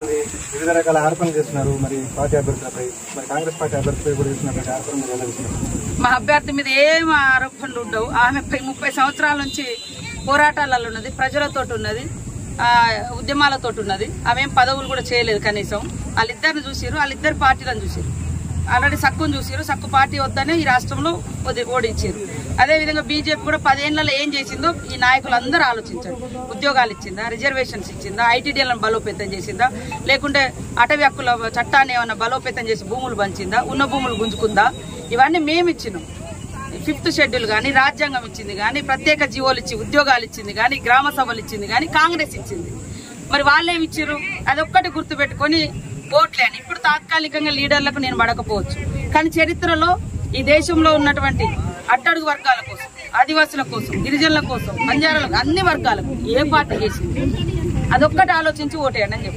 వివిధ రకాల ఆరోపణలు చేస్తున్నారు మరి పార్టీ అభ్యర్థులపై, మరి కాంగ్రెస్ పార్టీ అభ్యర్థులపై కూడా చేస్తున్నటువంటి ఆరోపణలు ఎలా చేస్తున్నారు? మా అభ్యర్థి మీద ఏం ఆరోపణలు ఉండవు. ఆమె 30 సంవత్సరాల నుంచి పోరాటాలలో ఉన్నది, ప్రజలతో ఉన్నది, ఉద్యమాలతో ఉన్నది. ఆమె పదవులు కూడా చేయలేదు. కనీసం వాళ్ళిద్దరిని చూసిరు, వాళ్ళిద్దరు పార్టీలను చూసిరు. ఆల్రెడీ సక్కును చూసిరు, సక్కు పార్టీ వద్దనే ఈ రాష్ట్రంలో ఓడించారు. అదేవిధంగా బీజేపీ కూడా 10 ఏళ్లలో ఏం చేసిందో ఈ నాయకులు అందరూ ఆలోచించారు. ఉద్యోగాలు ఇచ్చిందా, రిజర్వేషన్స్ ఇచ్చిందా, ఐటీడీలను బలోపేతం చేసిందా, లేకుంటే అటవీ హక్కుల చట్టాన్ని ఏమన్నా బలోపేతం చేసి భూములు పంచిందా, ఉన్న భూములు గుంజుకుందా? ఇవన్నీ మేము ఇచ్చినాం. 5th షెడ్యూల్ కానీ, రాజ్యాంగం ఇచ్చింది కానీ, ప్రత్యేక జీవోలు ఇచ్చి ఉద్యోగాలు ఇచ్చింది కానీ, గ్రామ సభలు ఇచ్చింది కానీ కాంగ్రెస్ ఇచ్చింది. మరి వాళ్ళేమి ఇచ్చారు? అదొక్కటి గుర్తుపెట్టుకొని ఓట్లేని. ఇప్పుడు తాత్కాలికంగా లీడర్లకు నేను పడకపోవచ్చు, కానీ చరిత్రలో ఈ దేశంలో ఉన్నటువంటి అట్టడుగు వర్గాల కోసం, ఆదివాసుల కోసం, గిరిజనుల కోసం, బంజారాలకు, అన్ని వర్గాలకు ఏ పార్టీ చేసింది అదొక్కటి ఆలోచించి ఓటేయండి అని చెప్పి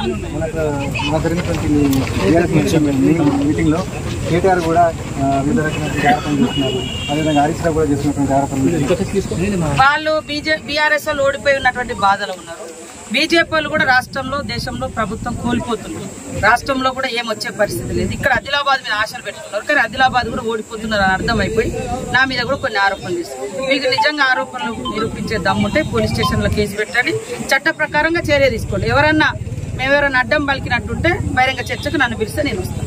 మీటింగ్ లో కేటీఆర్ కూడా వివిధ రకమైన ఆరోపణలు చేస్తున్నారు. అదేవిధంగా హరీష్ రావు కూడా చేస్తున్నటువంటి ఆరోపణలు. వాళ్ళు బీఆర్ఎస్ లో ఓడిపోయి ఉన్నటువంటి బాధలు ఉన్నారు. బీజేపీ వాళ్ళు కూడా రాష్ట్రంలో, దేశంలో ప్రభుత్వం కోల్పోతున్నారు. రాష్ట్రంలో కూడా ఏమొచ్చే పరిస్థితి లేదు. ఇక్కడ ఆదిలాబాద్ మీద ఆశలు పెట్టుకున్నారు, కానీ ఆదిలాబాద్ కూడా ఓడిపోతున్నారు అని అర్థమైపోయి నా మీద కూడా కొన్ని ఆరోపణలు చేస్తారు. మీకు నిజంగా ఆరోపణలు నిరూపించే దమ్ముంటే పోలీస్ స్టేషన్లో కేసు పెట్టండి, చట్ట ప్రకారంగా చర్య తీసుకోండి. మేమెవరన్నా అడ్డం పలికినట్టుంటే బహిరంగ చర్చకు నన్ను పిలిస్తే నేను వస్తాను.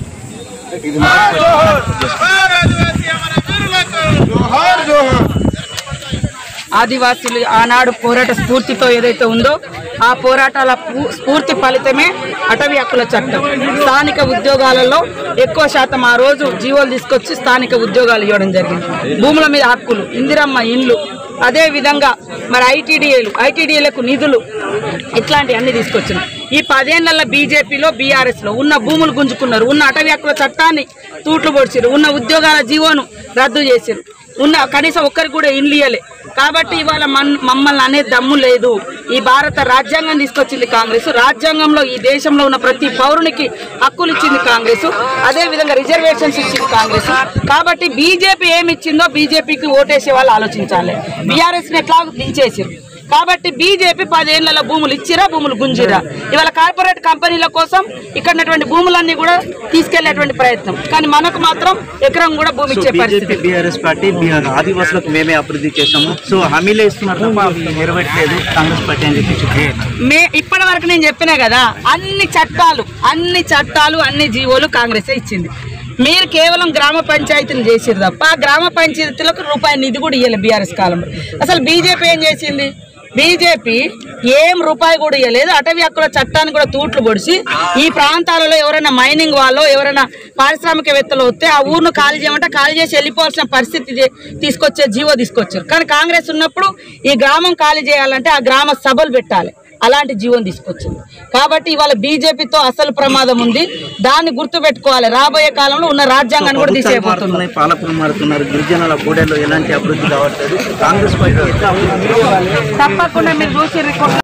ఆదివాసీలు ఆనాడు పోరాట స్ఫూర్తితో ఏదైతే ఉందో ఆ పోరాటాల స్ఫూర్తి ఫలితమే అటవీ హక్కుల చట్టం. స్థానిక ఉద్యోగాలలో ఎక్కువ శాతం ఆ రోజు జీవోలు తీసుకొచ్చి స్థానిక ఉద్యోగాలు ఇవ్వడం జరిగింది. భూముల మీద హక్కులు, ఇందిరమ్మ ఇండ్లు, అదే విధంగా మరి ఐటీడీఏలకు నిధులు, ఇట్లాంటివి అన్ని తీసుకొచ్చినాయి. ఈ 10 ఏళ్లలో బీజేపీలో, బీఆర్ఎస్ లో ఉన్న భూములు గుంజుకున్నారు, ఉన్న అటవీ హక్కుల చట్టాన్ని తూట్లు పొడిచారు, ఉన్న ఉద్యోగాల జీవోను రద్దు చేశారు, ఉన్న కనీసం ఒక్కరికి కూడా ఇండ్లు ఇయ్యలే. కాబట్టి ఇవాళ మమ్మల్ని అనే దమ్ము లేదు. ఈ భారత రాజ్యాంగం తీసుకొచ్చింది కాంగ్రెస్. రాజ్యాంగంలో ఈ దేశంలో ఉన్న ప్రతి పౌరునికి హక్కులు ఇచ్చింది కాంగ్రెస్. అదే విధంగా రిజర్వేషన్స్ ఇచ్చింది కాంగ్రెస్. కాబట్టి బీజేపీ ఏమి ఇచ్చిందో బీజేపీకి ఓటేసే వాళ్ళు ఆలోచించాలి. బీఆర్ఎస్ ని ఎట్లా దించేసారు. కాబట్టి బీజేపీ 10 ఏళ్లలో భూములు ఇచ్చిరా, భూములు గుంజిరా. ఇవాళ కార్పొరేట్ కంపెనీల కోసం ఇక్కడ భూములన్నీ కూడా తీసుకెళ్లేటువంటి ప్రయత్నం, కానీ మనకు మాత్రం ఎకరం కూడా భూమి ఇచ్చే పరిస్థితి. బీఆర్ఎస్ పార్టీ ఆదివాసులకు మేమే అభివృద్ధి చేసాము, సో హామీలే ఇస్తున్నారు తప్ప నెరవేర్చలేదు కాంగ్రెస్ పార్టీ అని చెప్పి ఇప్పటి వరకు నేను చెప్పినా కదా, అన్ని చట్టాలు అన్ని జీవోలు కాంగ్రెసే ఇచ్చింది. మీరు కేవలం గ్రామ పంచాయతీని చేసిరు తప్ప ఆ గ్రామ పంచాయతీలకు రూపాయి నిధి కూడా ఇవ్వలేదు బీఆర్ఎస్ కాలంలో. అసలు బీజేపీ ఏం చేసింది? బీజేపీ ఏం రూపాయి కూడా ఇవ్వలేదు. అటవీ హక్కుల చట్టాన్ని కూడా తూట్లు పొడిచి ఈ ప్రాంతాలలో ఎవరైనా మైనింగ్ వాళ్ళు, ఎవరైనా పారిశ్రామికవేత్తలు వస్తే ఆ ఊరును ఖాళీ చేయమంటే ఖాళీ చేసి వెళ్ళిపోవాల్సిన పరిస్థితి తీసుకొచ్చే జీవో తీసుకొచ్చారు. కానీ కాంగ్రెస్ ఉన్నప్పుడు ఈ గ్రామం ఖాళీ చేయాలంటే ఆ గ్రామ సభలు పెట్టాలి, అలాంటి జీవోని తీసుకొచ్చింది. కాబట్టి ఇవాళ బీజేపీతో అసలు ప్రమాదం ఉంది, దాన్ని గుర్తుపెట్టుకోవాలి. రాబోయే కాలంలో ఉన్న రాజ్యాంగాన్ని కూడా తీసేయబోతున్నారు. పాలకులు మారుతున్నారు, గిరిజనుల కూడల్లో ఎలాంటి అభివృద్ధి కావట్లేదు. కాంగ్రెస్ పార్టీ తప్పకుండా మీరు చూసి